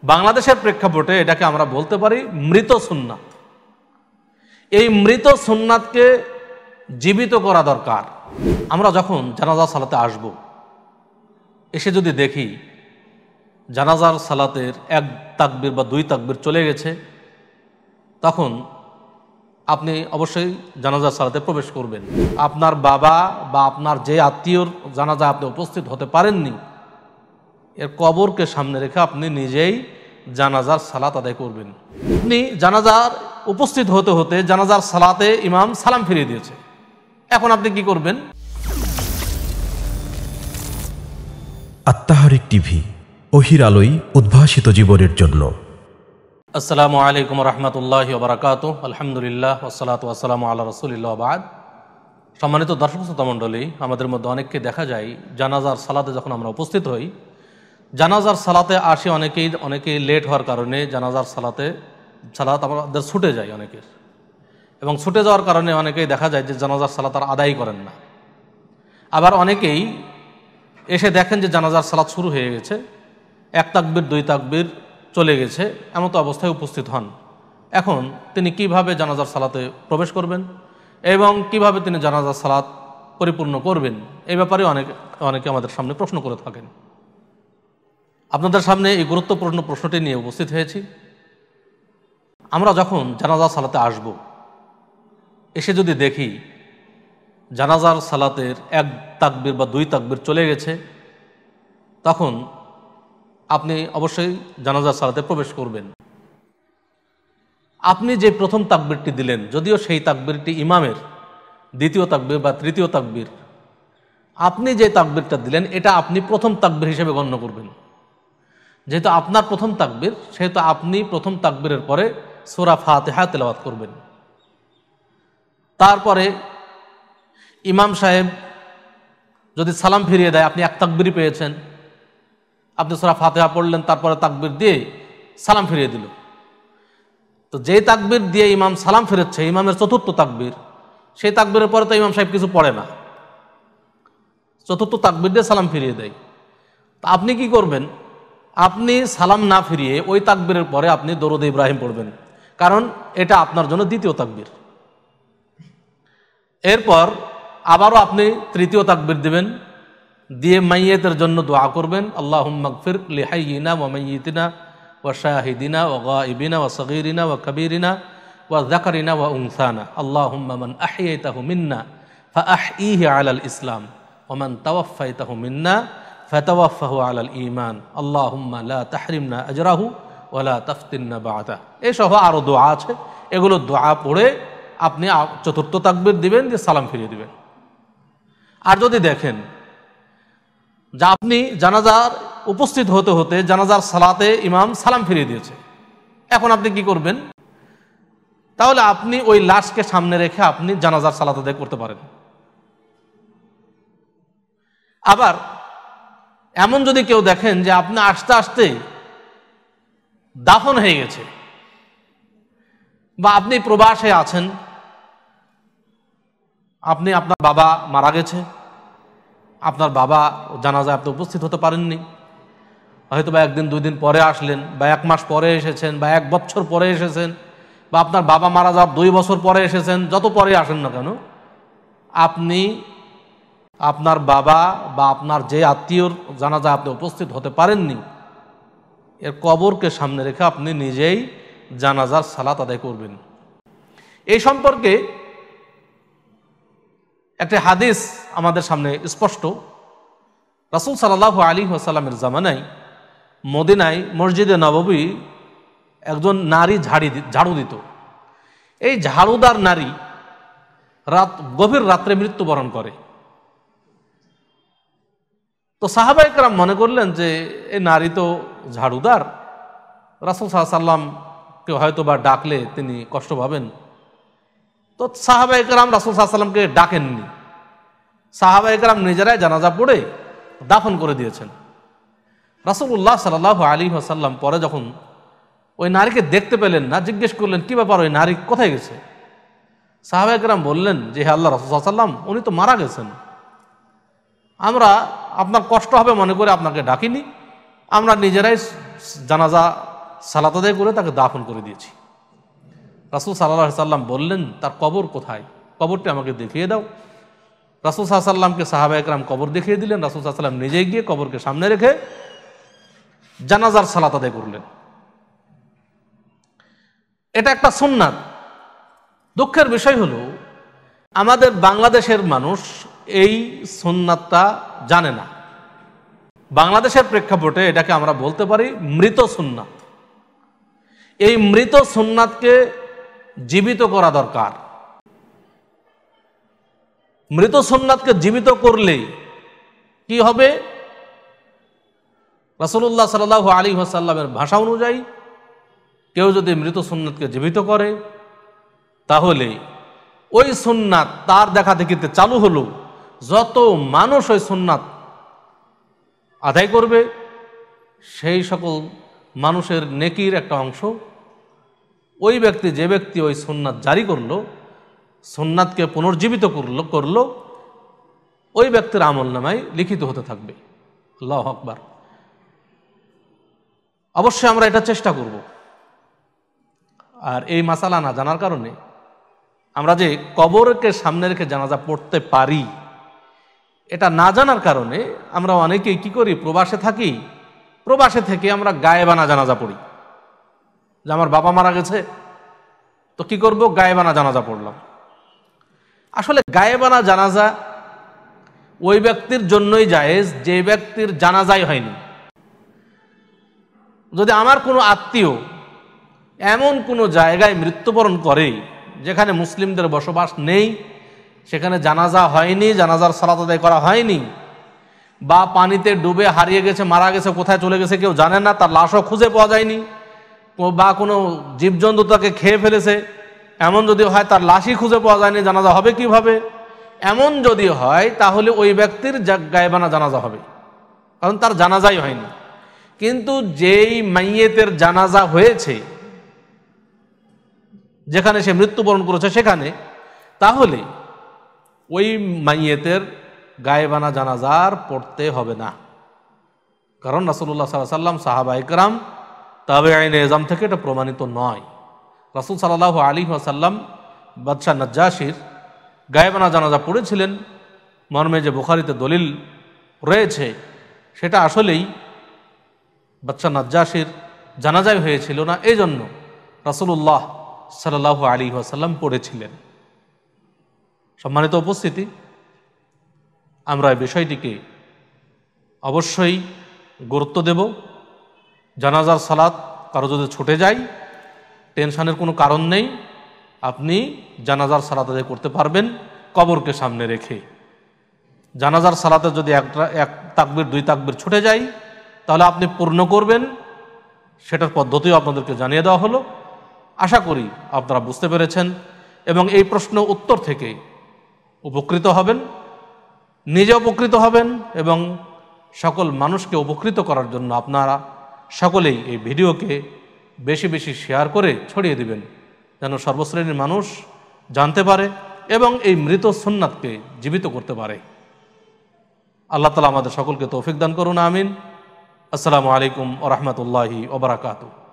বাংলাদেশের প্রেক্ষাপটে এটাকে আমরা বলতে পারি মৃত সুন্নাত। এই মৃত সুন্নাতকে জীবিত করা দরকার। আমরা যখন জানাজা সালাতে আসব, এসে যদি দেখি জানাজার সালাতের এক তাকবীর বা দুই তাকবীর চলে গেছে, তখন আপনি অবশ্যই জানাজার সালাতে প্রবেশ করবেন। আপনার বাবা বা আপনার যে আত্মীয়র জানাজা আপনি উপস্থিত হতে পারেননি, এর কবরকে সামনে রেখে আপনি নিজেই জানাজার সালাত আদায় করবেন। আপনি জানাজার উপস্থিত হতে হতে জানাজার সালাতে ইমাম সালাম ফিরিয়ে দিয়েছে, এখন আপনি কি করবেন? আত্মাহারিক টিভি, ওহির আলোয় উদ্ভাসিত জীবনের জন্য। আসসালামু আলাইকুম রহমতুল্লাহি ওয়া বারাকাতুহু। আলহামদুলিল্লাহ ওয়াসসালাতু ওয়াসসালামু আলা রাসূলিল্লাহ ওয়া বা'দ। সম্মানিত দর্শক শ্রোতা মণ্ডলী, আমাদের মধ্যে অনেককে দেখা যায় জানাজার সালাতে যখন আমরা উপস্থিত হই, জানাজার সালাতে আসি অনেকেই লেট হওয়ার কারণে জানাজার সালাত আমাদের ছুটে যায় অনেকের, এবং ছুটে যাওয়ার কারণে অনেকেই দেখা যায় যে জানাজার সালাত আর আদায় করেন না। আবার অনেকেই এসে দেখেন যে জানাজার সালাত শুরু হয়ে গেছে, এক তাকবীর দুই তাকবীর চলে গেছে, এমন তো অবস্থায় উপস্থিত হন। এখন তিনি কিভাবে জানাজার সালাতে প্রবেশ করবেন এবং কিভাবে তিনি জানাজার সালাত পরিপূর্ণ করবেন, এই ব্যাপারে অনেকে আমাদের সামনে প্রশ্ন করে থাকেন। আপনাদের সামনে এই গুরুত্বপূর্ণ প্রশ্নটি নিয়ে উপস্থিত হয়েছি। আমরা যখন জানাজার সালাতে আসব, এসে যদি দেখি জানাজার সালাতের এক তাকবীর বা দুই তাকবীর চলে গেছে, তখন আপনি অবশ্যই জানাজার সালাতে প্রবেশ করবেন। আপনি যে প্রথম তাকবীরটি দিলেন, যদিও সেই তাকবীরটি ইমামের দ্বিতীয় তাকবীর বা তৃতীয় তাকবীর, আপনি যে তাকবীরটা দিলেন এটা আপনি প্রথম তাকবীর হিসেবে গণ্য করবেন। যেহেতু আপনার প্রথম তাকবীর, সেহেতু আপনি প্রথম তাকবীরের পরে সূরা ফাতিহা তেলাওয়াত করবেন। তারপরে ইমাম সাহেব যদি সালাম ফিরিয়ে দেয়, আপনি এক তাকবীরই পেয়েছেন, আপনি সূরা ফাতিহা পড়লেন, তারপরে তাকবীর দিয়ে সালাম ফিরিয়ে দিল। তো যেই তাকবীর দিয়ে ইমাম সালাম ফিরেছে, ইমামের চতুর্থ তাকবীর, সেই তাকবীরের পরে তো ইমাম সাহেব কিছু পড়ে না, চতুর্থ তাকবীর দিয়ে সালাম ফিরিয়ে দেয়। তা আপনি কি করবেন? আপনি সালাম না ফিরিয়ে ওই তাকবীরের পরে আপনি দরুদ ইব্রাহিম পড়বেন, কারণ এটা আপনার জন্য দ্বিতীয় তাকবীর। এরপর আবারও আপনি তৃতীয় তাকবীর দিবেন, দিয়ে মাইয়িতের জন্য দোয়া করবেন, আল্লাহুম্মা গফির লিহাইয়িনা ওয়া মাইয়িতিনা ওয়া শাহিদিনা ওয়া গায়িবিনা ওয়া সগীরিনা ওয়া কাবীরিনা ওয়া যাকারিনা ওয়া উনসানা, আল্লাহুম্মা মান আহইয়াইতাহু মিন্না ফাআহইহি আলাল ইসলাম ওয়া মান তাওয়াফফাইতাহু মিন্না ফাতাওয়াফফাহু আলাল ঈমান, আল্লাহুম্মা লা তাহরিমনা আজরাহু ওয়া লা তাফতিননা বা'দা। এই সহ আরও দোয়া আছে, এগুলো দোয়া পড়ে আপনি চতুর্থ তাকবীর দিবেন, দিয়ে সালাম ফিরিয়ে দিবেন। আর যদি দেখেন যে আপনি জানাজার উপস্থিত হতে হতে জানাজার সালাতে ইমাম সালাম ফিরিয়ে দিয়েছে, এখন আপনি কি করবেন? তাহলে আপনি ওই লাশকে সামনে রেখে আপনি জানাজার সালাত আদায় করতে পারেন। আবার এমন যদি কেউ দেখেন যে আপনি আসতে আসতে দাফন হয়ে গেছে, বা আপনি প্রবাসে আছেন, আপনার বাবা মারা গেছে, আপনার বাবা জানাজায় আপনি উপস্থিত হতে পারেননি, হয়তো বা একদিন দুই দিন পরে আসলেন, বা এক মাস পরে এসেছেন, বা এক বছর পরে এসেছেন, বা আপনার বাবা মারা যাওয়ার 2 বছর পরে এসেছেন, যত পরে আসেন না কেন, আপনি আপনার বাবা বা আপনার যে আত্মীয়র জানাজায় আপনি উপস্থিত হতে পারেননি, এর কবরকে সামনে রেখে আপনি নিজেই জানাজার সালাত আদায় করবেন। এই সম্পর্কে একটি হাদিস আমাদের সামনে স্পষ্ট। রাসূল সাল্লাল্লাহু আলাইহি ওয়াসাল্লামের জামানায় মদিনায় মসজিদে নববী একজন নারী ঝাড়ু দিত। এই ঝাড়ুদার নারী গভীর রাত্রে মৃত্যুবরণ করে। তো সাহাবায়ে কেরাম মনে করলেন যে এই নারী তো ঝাড়ুদার, রাসূল সাল্লাল্লাহু আলাইহি ওয়াসাল্লামকে হয়তো বা ডাকলে তিনি কষ্ট পাবেন। তো সাহাবায়ে কেরাম রাসূল সাল্লাল্লাহু আলাইহি ওয়াসাল্লামকে ডাকেননি, সাহাবায়ে কেরাম নিজেরাই জানাজা পড়ে দাফন করে দিয়েছেন। রাসূলুল্লাহ সাল্লাল্লাহু আলাইহি ওয়াসাল্লাম পরে যখন ওই নারীকে দেখতে পেলেন না, জিজ্ঞেস করলেন কি ব্যাপার, ওই নারী কোথায় গেছে? সাহাবায়ে কেরাম বললেন যে হে আল্লাহ রাসূল সাল্লাল্লাহু আলাইহি ওয়াসাল্লাম, উনি তো মারা গেছেন, আমরা আপনার কষ্ট হবে মনে করে আপনাকে ডাকিনি, আমরা নিজেরাই জানাজা সালাত আদায় করে তাকে দাফন করে দিয়েছি। রাসূল সাল্লাল্লাহু আলাইহি সাল্লাম বললেন, তার কবর কোথায়? কবরটি আমাকে দেখিয়ে দাও। রাসূল সাল্লাল্লাহু আলাইহি সাল্লামকে সাহাবায়ে কেরাম কবর দেখিয়ে দিলেন। রাসূল সাল্লাল্লাহু আলাইহি সাল্লাম নিজেই গিয়ে কবরকে সামনে রেখে জানাজার সালাত আদায় করলেন। এটা একটা সুন্নাত। দুঃখের বিষয় হলো আমাদের বাংলাদেশের মানুষ এই সুন্নাতটা জানে না। বাংলাদেশের প্রেক্ষাপটে এটাকে আমরা বলতে পারি মৃত সুন্নাত। এই মৃত সুন্নাতকে জীবিত করা দরকার। মৃত সুন্নাতকে জীবিত করলে কি হবে? রাসূলুল্লাহ সাল্লাল্লাহু আলাইহি ওয়াসাল্লামের ভাষা অনুযায়ী কেউ যদি মৃত সুন্নাতকে জীবিত করে তাহলে ওই সুন্নাত তার দেখা দেখিতে চালু হলো, যত মানুষ ওই সুন্নাত আদায় করবে সেই সকল মানুষের নেকির একটা অংশ ওই ব্যক্তি, যে ব্যক্তি ওই সুন্নাত জারি করলো, সুন্নাতকে পুনর্জীবিত করলো ওই ব্যক্তির আমলনামায় লিখিত হতে থাকবে। আল্লাহু আকবার। অবশ্যই আমরা এটা চেষ্টা করব। আর এই মাসালা না জানার কারণে আমরা যে কবরকে সামনে রেখে জানাজা পড়তে পারি, এটা না জানার কারণে আমরা অনেকেই কি করি, প্রবাসে থাকি, প্রবাসে থেকে আমরা গায়েবানা জানাজা পড়ি। যে আমার বাবা মারা গেছে তো কি করব, গায়েবানা জানাজা পড়লাম। আসলে গায়েবানা জানাজা ওই ব্যক্তির জন্যই জায়েজ যে ব্যক্তির জানাজাই হয়নি। যদি আমার কোনো আত্মীয় এমন কোনো জায়গায় মৃত্যুবরণ করে যেখানে মুসলিমদের বসবাস নেই, সেখানে জানাজা হয়নি, জানাজার সালাত আদায় করা হয়নি, বা পানিতে ডুবে হারিয়ে গেছে, মারা গেছে, কোথায় চলে গেছে কেউ জানে না, তার লাশও খুঁজে পাওয়া যায়নি, বা কোনো জীবজন্তু তাকে খেয়ে ফেলেছে, এমন যদি হয় তার লাশই খুঁজে পাওয়া যায়নি, জানাজা হবে কিভাবে? এমন যদি হয় তাহলে ওই ব্যক্তির গায়েবানা জানাজা হবে, কারণ তার জানাজাই হয়নি। কিন্তু যেই মাইয়েতের জানাজা হয়েছে, যেখানে সে মৃত্যুবরণ করেছে সেখানে, তাহলে ওই মাইয়েতের গায়েবানা জানাজার পড়তে হবে না। কারণ রাসূলুল্লাহ সাল্লাল্লাহু আলাইহি ওয়াসাল্লাম, সাহাবায়ে কেরাম, তাবেঈনে এযাম থেকে এটা প্রমাণিত নয়। রাসূল সাল্লাল্লাহু আলাইহি ওয়াসাল্লাম বাদশাহ নাজ্জাশীর গায়েবানা জানাজা পড়েছিলেন মর্মে যে বুখারীতে দলিল রয়েছে, সেটা আসলেই বাদশাহ নাজ্জাশীর জানাজাই হয়েছিল না, এই জন্য রাসূলুল্লাহ সাল্লাল্লাহু আলাইহি ওয়াসাল্লাম পড়েছিলেন। সম্মানিত উপস্থিতি, আমরা এই বিষয়টিকে অবশ্যই গুরুত্ব দেব। জানাজার সালাত কারো যদি ছুটে যায়, টেনশনের কোনো কারণ নেই, আপনি জানাজার সালাত আদায় করতে পারবেন কবরকে সামনে রেখে। জানাজার সালাতে যদি এক তাকবীর, দুই তাকবীর ছুটে যায় তাহলে আপনি পূর্ণ করবেন, সেটার পদ্ধতিও আপনাদেরকে জানিয়ে দেওয়া হলো। আশা করি আপনারা বুঝতে পেরেছেন এবং এই প্রশ্ন উত্তর থেকে উপকৃত হবেন, নিজে উপকৃত হবেন এবং সকল মানুষকে উপকৃত করার জন্য আপনারা সকলেই এই ভিডিওকে বেশি বেশি শেয়ার করে ছড়িয়ে দিবেন, যেন সর্বশ্রেণীর মানুষ জানতে পারে এবং এই মৃত সুন্নাতকে জীবিত করতে পারে। আল্লাহ তাআলা আমাদের সকলকে তৌফিক দান করুন, আমিন। আসসালামু আলাইকুম ওয়া রাহমাতুল্লাহি ওয়া বারাকাতুহু।